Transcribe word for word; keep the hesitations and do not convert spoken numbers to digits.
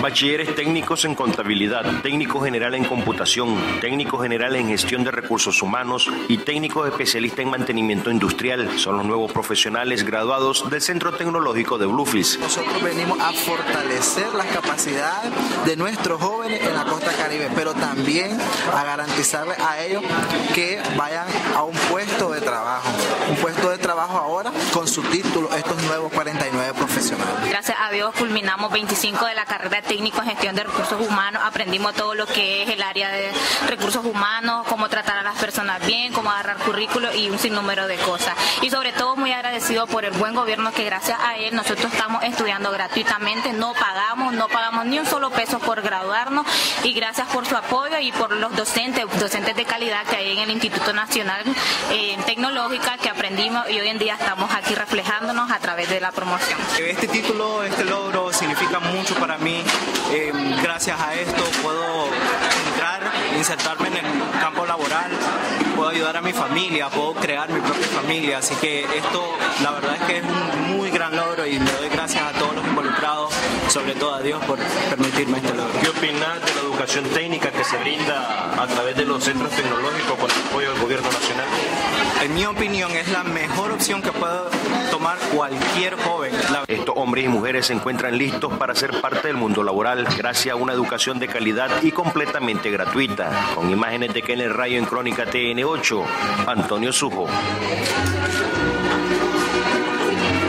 bachilleres técnicos en contabilidad, técnico general en computación, técnico general en gestión de recursos humanos y técnicos especialistas en mantenimiento industrial son los nuevos profesionales graduados del Centro Tecnológico de Bluefields. Nosotros venimos a fortalecer las capacidades de nuestros jóvenes en la costa caribe, pero también a garantizarles a ellos que vayan a un puesto de trabajo, un puesto de trabajo ahora con su título, estos nuevos cuarenta y nueve profesionales. Gracias a Dios culminamos veinticinco de la carrera técnico en gestión de recursos humanos, aprendimos todo lo que es el área de recursos humanos, cómo tratar a las personas bien, cómo agarrar currículo y un sinnúmero de cosas. Y sobre todo muy agradecido por el buen gobierno que gracias a él nosotros estamos estudiando gratuitamente, no pagamos, no pagamos ni un solo peso por graduarnos y gracias por su apoyo y por los docentes, docentes de calidad que hay en el Instituto Nacional eh, Tecnológica que aprendimos y hoy en día estamos aquí reflejándonos a través de la promoción. Este título, este logro significa mucho para mí. Eh, gracias a esto puedo entrar, insertarme en el campo laboral, puedo ayudar a mi familia, puedo crear mi propia familia, así que esto la verdad es que es un muy gran logro y le doy gracias a todos los involucrados, sobre todo a Dios por permitirme este logro. ¿Qué opinas de la educación técnica que se brinda a través de los centros tecnológicos con el apoyo del gobierno nacional? En mi opinión es la mejor opción que puede tomar cualquier joven. La... Estos hombres y mujeres se encuentran listos para ser parte del mundo laboral gracias a una educación de calidad y completamente gratuita. Con imágenes de Kenneth Rayo en Crónica T N ocho, Antonio Sujo.